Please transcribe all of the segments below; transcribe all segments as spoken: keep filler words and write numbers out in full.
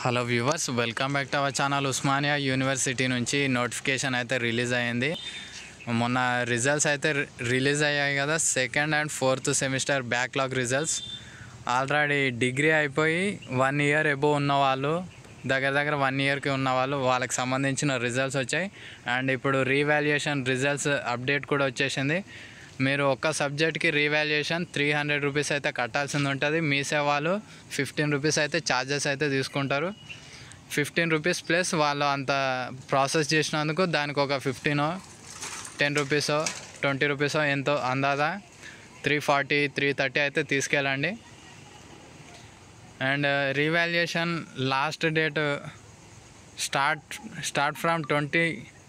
Hello viewers, welcome back to our channel. Osmania university నుంచి notification అయితే release అయ్యింది. మొన్న రిజల్ట్స్ అయితే రిలీజ్ అయ్యాయి కదా, second and fourth semester backlog results. Already degree అయిపోయి వన్ ఇయర్ ఎబో ఉన్న వాళ్ళు, దగ్గర దగ్గర వన్ ఇయర్కి ఉన్న వాళ్ళు, వాళ్ళకి సంబంధించిన రిజల్ట్స్ వచ్చాయి. అండ్ ఇప్పుడు రీవాల్యుయేషన్ రిజల్ట్స్ అప్డేట్ కూడా వచ్చేసింది. మీరు ఒక్క సబ్జెక్ట్కి రీవాల్యుయేషన్ త్రీ హండ్రెడ్ రూపీస్ అయితే కట్టాల్సింది ఉంటుంది. మీ సేవాలు ఫిఫ్టీన్ రూపీస్ అయితే ఛార్జెస్ అయితే తీసుకుంటారు. ఫిఫ్టీన్ రూపీస్ ప్లస్ వాళ్ళు అంత ప్రాసెస్ చేసినందుకు దానికి ఒక ఫిఫ్టీనో టెన్ రూపీసో ట్వంటీ రూపీసో ఎంతో అందాదా త్రీ ఫార్టీ త్రీ థర్టీ అయితే తీసుకెళ్ళండి. And revaluation last date start start from twenty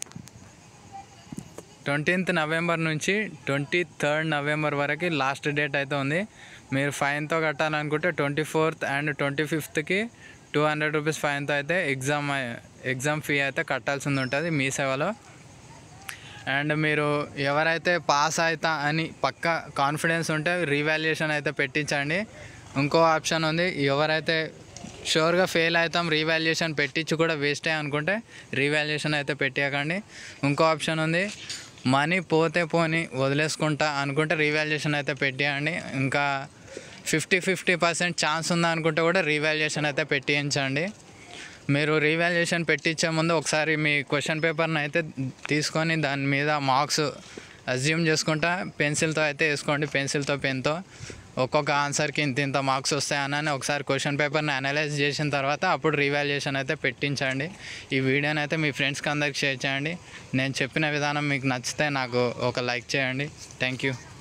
twentieth November నుంచి ట్వంటీ థర్డ్ నవంబర్ వరకు లాస్ట్ డేట్ అయితే ఉంది. మీరు ఫైన్తో కట్టాలనుకుంటే ట్వంటీ ఫోర్త్ అండ్ ట్వంటీ ఫిఫ్త్కి టూ హండ్రెడ్ రూపీస్ ఫైన్తో అయితే ఎగ్జామ్ ఎగ్జామ్ ఫీ అయితే కట్టాల్సింది ఉంటుంది మీ సేవలో. అండ్ మీరు ఎవరైతే పాస్ అవుతా అని పక్కా కాన్ఫిడెన్స్ ఉంటే రీవాల్యుయేషన్ అయితే పెట్టించండి. ఇంకో ఆప్షన్ ఉంది, ఎవరైతే షూర్గా ఫెయిల్ అవుతాం రీవాల్యుయేషన్ పెట్టించి కూడా వేస్టే అనుకుంటే రీవాల్యుయేషన్ అయితే పెట్టేయకండి. ఇంకో ఆప్షన్ ఉంది, మనీ పోతే పోని వదిలేసుకుంటా అనుకుంటే రీవాల్యుయేషన్ అయితే పెట్టేయండి. ఇంకా ఫిఫ్టీ ఫిఫ్టీ పర్సెంట్ ఛాన్స్ ఉందా అనుకుంటే కూడా రీవాల్యుయేషన్ అయితే పెట్టించండి. మీరు రీవాల్యుయేషన్ పెట్టించే ముందు ఒకసారి మీ క్వశ్చన్ పేపర్ని అయితే తీసుకొని దాని మీద మార్క్స్ అజ్యూమ్ చేసుకుంటా పెన్సిల్తో అయితే వేసుకోండి. పెన్సిల్తో పెన్తో ఒక్కొక్క ఆన్సర్కి ఇంత ఇంత మార్క్స్ వస్తాయని ఒకసారి క్వశ్చన్ పేపర్ని అనలైజ్ చేసిన తర్వాత అప్పుడు రీవాల్యుయేషన్ అయితే పెట్టించండి. ఈ వీడియోని అయితే మీ ఫ్రెండ్స్కి అందరికి షేర్ చేయండి. నేను చెప్పిన విధానం మీకు నచ్చితే నాకు ఒక లైక్ చేయండి. Thank you.